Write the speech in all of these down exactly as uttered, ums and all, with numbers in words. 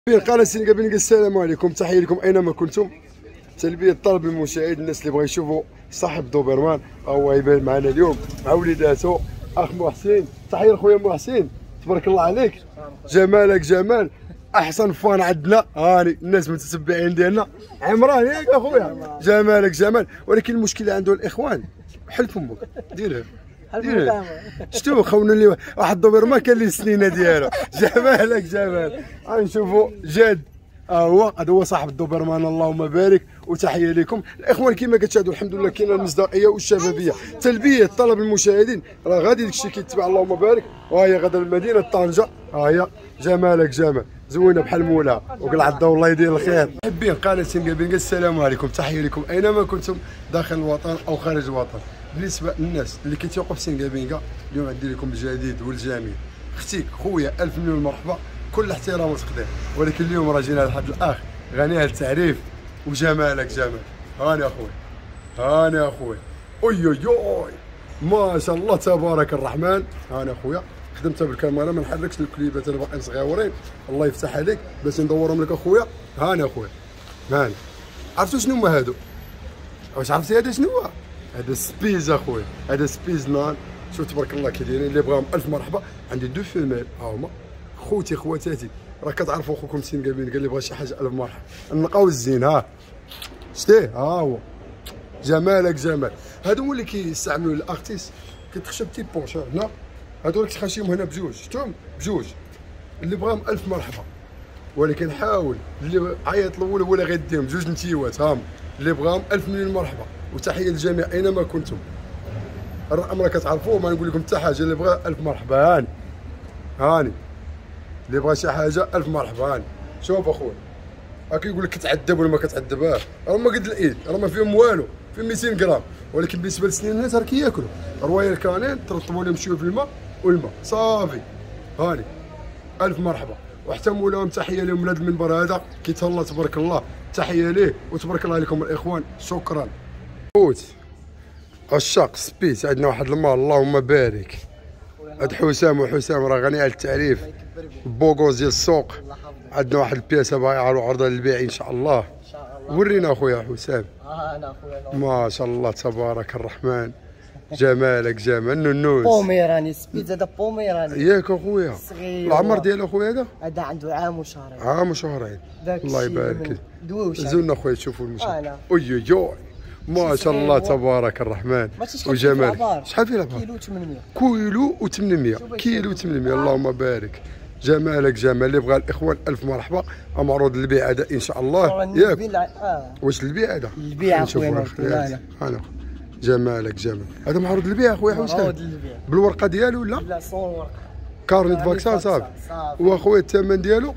قناة سينغابينغ، السلام عليكم، تحية لكم اينما كنتم. تلبية طلب المشاهد، الناس اللي بغا يشوفوا صاحب دوبرمان هو يبان معنا اليوم مع وليداته اخ محسن. تحية لخويا محسن، تبارك الله عليك، جمالك جمال، احسن فان عندنا. هاني الناس متتبعين ديالنا عمران ياك اخويا، جمالك جمال. ولكن المشكلة عنده الاخوان، حل فمك ديرها ديرها. شتو خونا اللي واحد الدوبرمان كان ليه السنينه ديالو، جمالك جمال. غنشوفوا جاد ها هو، هذا هو صاحب الدوبرمان، اللهم بارك. وتحيه لكم الاخوان، كما كتشاهدوا الحمد لله كاينه المصداقيه والشفافيه. تلبيه طلب المشاهدين، راه غادي داكشي كيتبع، اللهم بارك. وهي غدا المدينه طنجه، ها هي جمالك جمال، زوينه بحال مولاها وقلعه، والله يدير الخير. محبين قناه سينغابينغ، السلام عليكم، تحيه لكم اينما كنتم داخل الوطن او خارج الوطن. بالنسبه للناس اللي كيتوقفوا في سينغابينغ، اليوم عندي لكم الجديد والجميل. اختيك خويا الف مليون مرحبا، كل احترام وتقدير. ولكن اليوم راه جينا لحد الاخ غني عن التعريف، وجمالك جمال. هاني اخويا، هاني اخويا، اوي اوي اوي ما شاء الله تبارك الرحمن. هاني اخويا، خدمتها بالكاميرا، ما نحركش الكليبات، انا باقيين صغيورين، الله يفتح عليك باش ندورهم لك اخويا. هاني اخويا، هاني. عرفتوا شنو هما هادو؟ واش عرفتي هذا شنو هو؟ هذا سبيز اخويا، هذا سبيز نان. شوف تبارك الله كي دايرين، اللي بغاهم الف مرحبا. عندي دو فيميل ها هما، خوتي خواتاتي، راه كتعرفوا خوكم سينغابينغ اللي بغى شي حاجه الف مرحبا. النقاو الزين، ها شتيه، ها هو جمالك جمال. هادو هما اللي كيستعملوا الارتيست، كتخشى بتي بونش هنا، هادو اللي كتخشيهم هنا بجوج، شفتهم بجوج، اللي بغاهم الف مرحبا. ولكن حاول اللي عيط الاول هو اللي غيديهم جوج نتيوات، هاهم اللي بغاهم الف مليون مرحبا. وتحيه للجميع اينما كنتم. الرقم راه كتعرفوه، ما نقول لكم حتى حاجه. اللي بغى الف مرحبا، هاني هاني، اللي بغى شي حاجه الف مرحبا. هاني شوف اخويا، ها كيقول لك كتعذب ولا ما كتعذبها، راه ما قد الايد، راه ما فيهم والو، فيهم مئتين غرام. ولكن بالنسبه لسنين الناس راه كياكلوا. روايه الكانين ترطبوا لهم شويه في الماء والماء صافي. هاني الف مرحبا. وحتى مولاهم تحيه لهم من هذا المنبر هذا، كيتهلا تبارك الله، تحيه ليه وتبارك الله عليكم الاخوان، شكرا. خوت عشاق سبيس، عندنا واحد المال، اللهم بارك. هاد حسام، وحسام راه غني على التعريف، بوغوز ديال السوق. عندنا واحد البياسه بايعه عرضه للبيع ان شاء الله. ان شاء الله ورينا اخويا حسام. اه انا اخويا ما شاء الله تبارك الرحمن، جمالك جمال. نونوس بوميراني سبيت، هذا بوميراني ياك اخويا. العمر ديالو اخويا هذا هذا عنده عام وشهرين. عام وشهرين، الله يبارك. زونا اخويا تشوفوا المشهد. اوي اوي ما شاء الله تبارك الرحمن وجمال. شحال فيه العبار؟ كيلو ثمانمية، كيلو و800 كيلو و800، اللهم بارك. جمالك جمال. اللي بغى الاخوان الف مرحبا. معروض للبيع هذا ان شاء الله ياك. آه. واش البيع هذا؟ البيع اخويا، انا جمالك جمال. هذا معروض للبيع اخويا حسام؟ معروض للبيع بالورقه ديالو ولا؟ لا صون ورقه، كارنيت فاكسان صافي. واخويا الثمن ديالو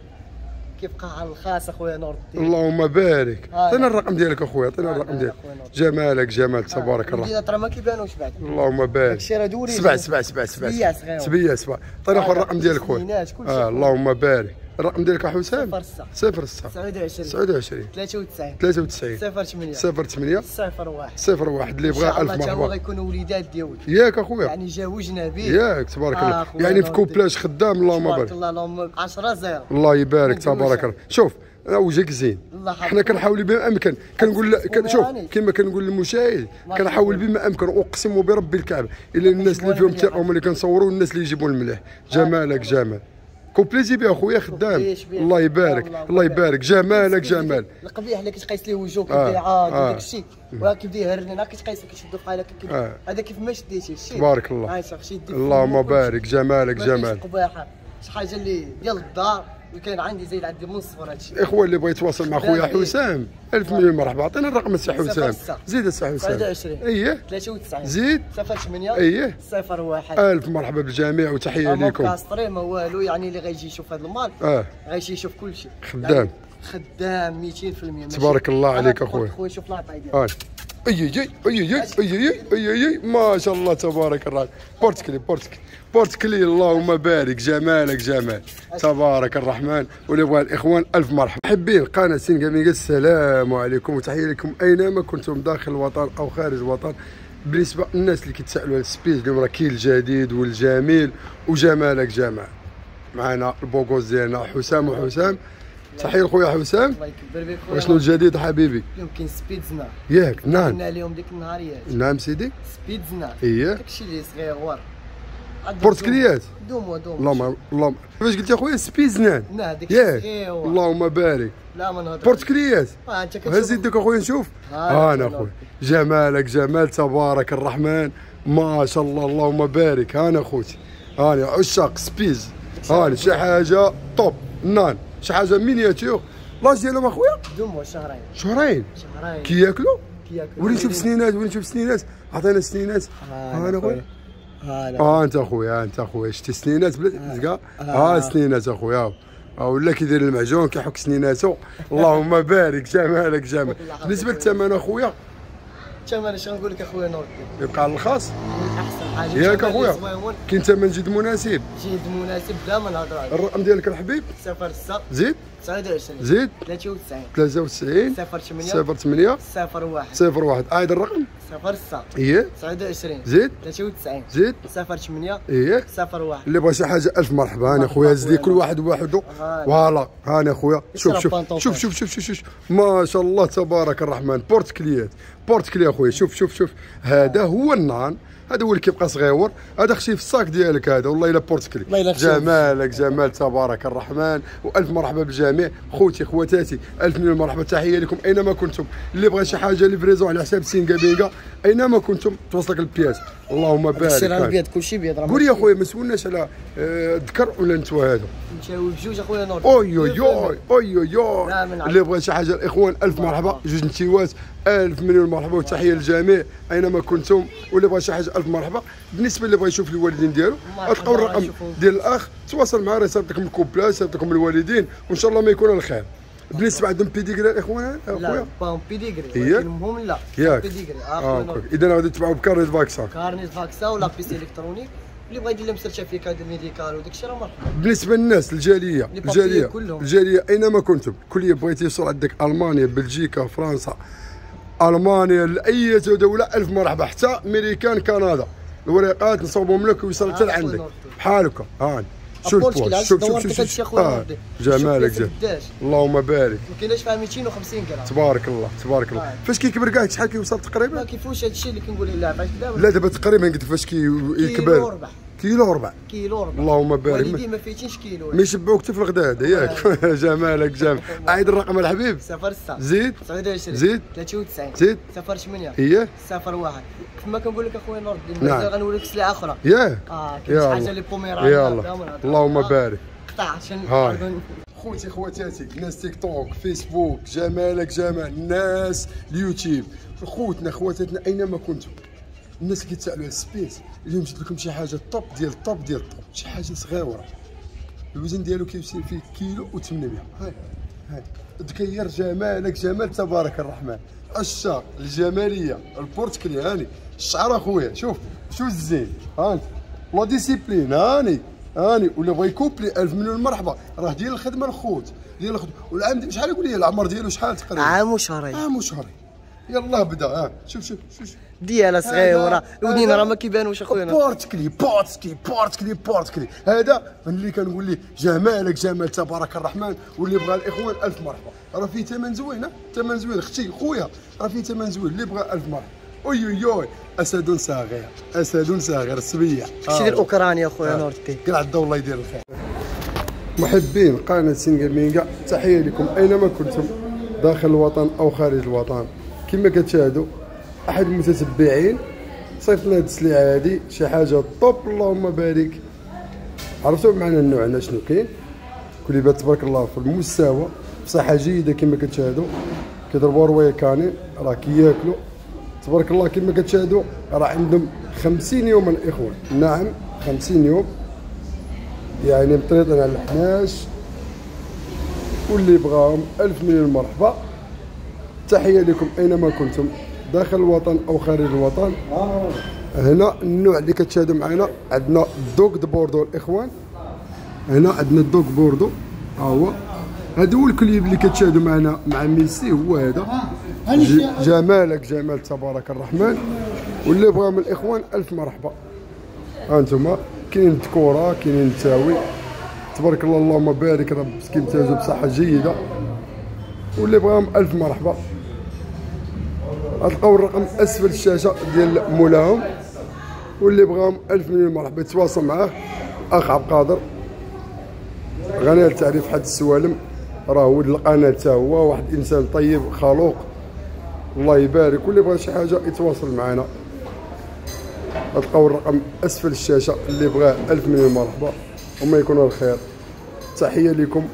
كيبقى على الخاص اخويا نور الدين. اللهم بارك. عطينا الرقم ديالك اخويا، عطينا الرقم ديالك. جمالك جمال تبارك الله. ترى ما كيبانوش بعد. اللهم بارك. سبع سبع سبع سبع سبع سبع. عطينا اخويا الرقم ديالك خويا. اه اللهم بارك. الرقم ديالك حسام؟ صفر ستة صفر ستة تسعة وعشرين ثلاثة وتسعين ثلاثة وتسعين صفر ثمانية صفر ثمانية صفر واحد صفر واحد. اللي بغى الف مرحبا. الله يكونوا وليدات ديالك ياك اخويا، يعني جاوجنا به ياك تبارك الله. آه يعني في كوبلاج خدام، اللهم بارك. تبارك الله، اللهم عشرة زيرو، الله يبارك تبارك الله. شوف وجهك زين، حنا كنحاول بما امكن، كنقول كن شوف كما كنقول للمشاهد، كنحاول بما امكن، اقسم بربي الكعبه الا الناس اللي فيهم ثقه هما اللي كنصوروا، والناس اللي يجيبوا المليح. جمالك جمال. كوبليزي بيه اخويا خدام، الله يبارك الله يبارك. جمالك جمال. القبيح اللي كتقيس ليه وجهه كيبدا يعاود وداك الشيء، ولكن كيبدا يهرننا كتقيس كيشدو بحال هكا، هذا كيف ما شديتي الشيء. تبارك الله، اللهم بارك. جمالك جمال. القباحه شي حاجه اللي ديال الدار، وكان عندي زايد عندي من الصفر هادشي. الاخوه اللي بغى يتواصل مع خويا حسام الف مليون مرحبا. عطينا الرقم السي حسام. زيد السي حسام. واحد وعشرين اييه ثلاثة وتسعين زيد صفر ثمانية اييه صفر واحد. الف مرحبا بالجميع وتحيه لكم. ما كاستري ما والو، يعني اللي غيجي يشوف هذا المال اه غيجي يشوف كل شيء. خدام يعني خدام مئتين في المئة. تبارك الله عليك اخويا. خويا شوف لاطاي ديالك. اي اي اي اي اي اي ما شاء الله تبارك الرحمن. بورتكلي بورتكلي بورتكلي، اللهم بارك. جمالك جمال تبارك الرحمن. واللي بغى الاخوان الف مرحبا. محبين قناه سينغابينغ، السلام عليكم وتحيه لكم اينما كنتم داخل الوطن او خارج الوطن. بالنسبه للناس اللي كيتسالوا على السبيس، اليوم راه كاين الجديد والجميل وجمالك جمال. معنا البوكوز ديالنا حسام وحسام. تحيه خويا حسام. الله يكبر بك خويا. وشنو الجديد حبيبي؟ اليوم كاين سبيتزنا ياك نعم قلنا عليهم ديك النهاريات. نعم سيدي سبيتزنا اييه داكشي اللي صغير بورتكليات. دومو دومو اللهم اللهم كيفاش قلت يا خويا سبيزنان لا داكشي ياك صغير. اللهم بارك. لا ما نهضرش. بورتكليات اه انت كتشوف. هز يدك اخويا نشوف. ها انا اخويا جمالك جمال تبارك الرحمن ما شاء الله اللهم بارك. ها انا خوتي هاني عشاق سبيز. هاني شي حاجه توب نان شي حاجه مينياتور. لاج ديالهم اخويا دومو شهرين شهرين شهرين كياكلوا. كياكلوا. ولي نشوف سنينات ولي نشوف سنينات. عطينا سنينات. ها انا خويا ها اه انت اخويا انت اخويا شتي سنينات بلا تلقى ها سنينات اخويا. اه ولا كيدير المعجون كيحك سنيناتو. اللهم بارك جمالك جمال. بالنسبه للثمن اخويا الثمن اش غنقول لك اخويا نور الدين يبقى على الخاص احسن حاجه ياك اخويا. كاين ثمن جد مناسب جيد مناسب بلا ما نهضر عليه. الرقم ديالك الحبيب صفر ستة زيد تسعة وعشرين زيد ثلاثة وتسعين ثلاثة وتسعين صفر ثمانية صفر ثمانية صفر واحد صفر واحد. عايد الرقم صفر ستة ايه تسعة وعشرين زيد ثلاثة وتسعين زيد صفر ثمانية ايه صفر واحد. اللي بغى شي حاجه الف مرحبا. هاني اخويا هز لي كل واحد بوحدو. فوالا هاني اخويا شوف شوف شوف شوف شوف شوف شوف ما شاء الله تبارك الرحمن. بورتكليات بورتكلي اخويا شوف شوف شوف هذا هو النان. هذا هو اللي كيبقى صغيور. هذا خشي في الصاك ديالك هذا والله الا بورتكلي. جمالك جمال تبارك الرحمن. والف مرحبا بالجميع خوتي خواتاتي. الف مليون مرحبا تحيه لكم اينما كنتم. اللي بغى شي حاجه ليفريزون على حساب سينكا بينكا اينما كنتم توصلك البياس. اللهم بارك. الشيء راه البيض كلشي بيض. راه قول يا خويا ما سولناش على الذكر ولا نتوى هذا. نمشيو بجوج اخويا نور. اوي اوي اوي اوي اوي اللي بغى شي حاجه الاخوان الف مرحبا. جوج نتيوات الف مليون مرحبا وتحيه للجميع اينما كنتم. واللي بغى شي حاجه الف مرحبا. بالنسبه اللي بغى يشوف الوالدين ديالو غتلقاو الرقم ديال الاخ تواصل معاه يصيفط لكم الكوبلا يصيفط لكم الوالدين وان شاء الله ما يكون على خير. بالنسبه عندهم بيديغري الاخوان اخويا لا باهم بيديغري هي المهم لا ياك بيديغري اه اذا غادي تبعوا بكارنيت فاكسان كارنيت فاكسا ولا بيسي الكترونيك. اللي بغى يدير لهم سيرتيفيكا دو ميديكال وداك الشيء راه مرحبا. بالنسبه للناس الجاليه الجاليه الجاليه اينما كنتم كل بغيتي يوصل عندك المانيا بلجيكا فرنسا المانيا لاي دوله الف مرحبا. حتى امريكان كندا الوريقات نصوبهم لك ويوصل حتى لعندك بحال هكا. هاني شوف شوف شوف شوف شوف آه. جمالك جمال اللهم بارك. ما كايناش فيها مئتين وخمسين غرام. تبارك الله تبارك الله. آه. فاش كيكبر كاع شحال كيوصل تقريبا؟ ما كيفوش هذا الشيء اللي كنقول لك. لا دابا لا دابا تقريبا قلت فاش كيكبر كيلو وربع كيلو وربع. اللهم بارك. والدي ما فايتينش كيلو ما يشبعوك حتى في الغداء هذا ياك. جمالك جمال. عيد الرقم الحبيب صفر ستة زيد تسعة وعشرين زيد ثلاثة وتسعين زيد صفر ثمانية اييه صفر واحد. كما كنقول لك اخويا نور الدين مازال غنوريك سلعه اخرى. ياه اه كاين شي حاجه اللي بوميرانيا. يلا اللهم بارك. قطع عشان خوتي خواتاتي ناس تيك توك فيسبوك جمالك جمال ناس اليوتيوب خوتنا خواتاتنا اينما كنتم. الناس اللي كيتسالوا على السبيس اليوم جبت لكم شي حاجه طوب ديال الطوب ديال الطوب. شي حاجه صغيره الوزن ديالو كيوصل فيه كيلو وثمانمية. هاي هاي ذكير جمالك جمال تبارك الرحمن. الشعر الجماليه البورتكلي هاني الشعر اخويا شوف شوف الزين. هاني لا ديسيبلين هاني هاني ولا بغى يكوبلي الف مليون مرحبا. راه ديال الخدمه الخوت ديال الخدمه. والعام شحال يقول لي العمر ديالو شحال تقريبا؟ عام وشهرين. عام وشهرين يلاه بدا. ها شوف شوف شوف ديالها صغيره الودين راه ما كيبانوش اخويا. بورتكلي بورتكلي بورتكلي بورتكلي هذا من اللي كنقول ليه جمالك جمال تبارك الرحمن. واللي بغى الاخوان الف مرحبا. راه فيه ثمن زوين ثمن زوين اختي خويا راه فيه ثمن زوين. اللي بغى الف مرحبا. اوي اوي اوي اسد صغير اسد صغير السبيع. شتي ديال اوكرانيا اخويا نور الدين. كاع الضو الله يدير الخير. محبين قناه سينكا بينكا تحيه لكم اينما كنتم داخل الوطن او خارج الوطن. كما كتشاهدوا احد المتتبعين صيفط لنا هاد السلعه هادي شي حاجه طوب اللهم بارك. عرفتوا معنا النوع عندنا شنو كاين كليبات تبارك الله في المستوى بصحه جيده. كما كتشاهدوا كيضربوا روايه كانين راه كياكلوا تبارك الله. كما كتشاهدوا راه عندهم خمسين يوم الاخوان. نعم خمسين يوم يعني مطريطين على اثناش. واللي بغاهم الف مليون مرحبا. تحيه لكم اينما كنتم داخل الوطن او خارج الوطن. هنا النوع اللي كتشاهدوا معنا عندنا دوغ دو بوردو الاخوان. هنا عندنا الدوغ بوردو ها هو. هذا هو الكليب اللي كتشاهدوا معنا مع ميسي هو هذا. جمالك جمال تبارك الرحمن. واللي بغا من الاخوان الف مرحبا. ها انتم كاينين الذكوره كاينين التاوي تبارك الله اللهم بارك، راه مسكين تاجو بصحه جيده. واللي بغاهم الف مرحبا. غتلقاو الرقم اسفل الشاشه ديال مولاهم، واللي بغاهم الف مليون مرحبا يتواصل معاه. اخ عبد القادر غني التعريف حد السوالم، راه ولد القناه حتى هو، واحد انسان طيب خلوق الله يبارك. واللي بغى شي حاجه يتواصل معنا. غتلقاو الرقم اسفل الشاشه، اللي بغاه الف مليون مرحبا وما يكون الخير. تحيه لكم.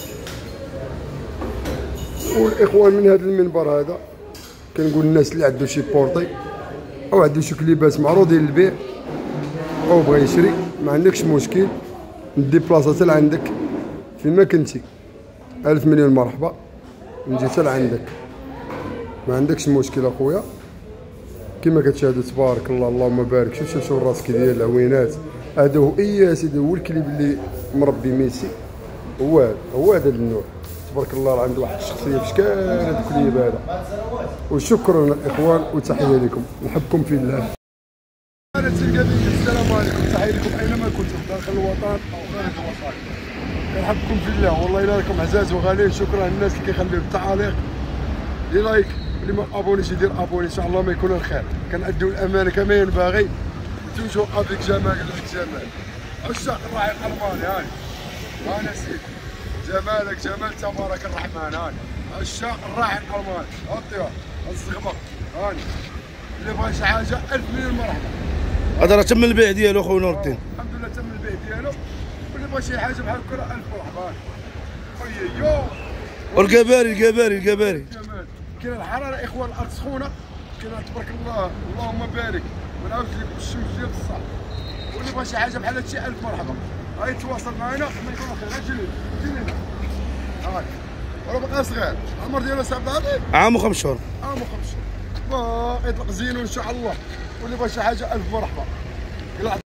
والاخوان من هذا المنبر هذا كنقول الناس اللي عنده شي بورطي او عنده شي كليبات معروضين للبيع او بغى يشري، ما عندكش مشكل، ندي بلاصه حتى لعندك فيما كنتي. الف مليون مرحبا نجي حتى لعندك، ما عندكش مشكل اخويا. كما كتشاهدوا تبارك الله اللهم بارك. شوف شوف شوف الراسك ديال العوينات. هذا هو اي سيدي، هو الكليب اللي مربي ميسي، هو هذا هو هذا النوع. تبارك الله راه عنده واحد الشخصيه في شكال هذا الكليب هذا. وشكرا الاخوان وتحيه لكم، نحبكم في الله. السلام عليكم، تحيه لكم اينما كنتم داخل الوطن او خارج الوطن. كنحبكم في الله والله الا راكم عزاز وغاليين. شكرا للناس اللي كيخليو التعاليق لي لايك، اللي ما ابونيش يدير ابوني ان شاء الله ما يكون الخير. كنأديو الامانه كما ينبغي. توجو افيك جمال لك جمال عشاق الراعي الالماني. هاني انا سيدي جمالك جمال تبارك الرحمن. هاني عشاق الراعي الالماني. اطيب الزغبه. هاني اللي بغى شي حاجه الف مليون مرحبا. هذا راه تم البيع ديالو خويا نور الدين. الحمد لله تم البيع ديالو. واللي بغى شي حاجه بحال هكا الف مرحبا. اييو والكباري الكباري الكباري كاين الحراره اخوان، الارض سخونه، كاين تبارك الله اللهم بارك. ونعاود لكم الشمس ديال الصح. واللي بغى شي حاجه بحال هادشي الف مرحبا. غادي يتواصل معنا ما يكون خير. اجي لي اجي لي هاك راه باقي صغير. العمر ديالو سي عبد العظيم عام وخمس شهور. عام وخمس شهور باقي يطلق زينو ان شاء الله. واللي بغى شي حاجه الف مرحبا.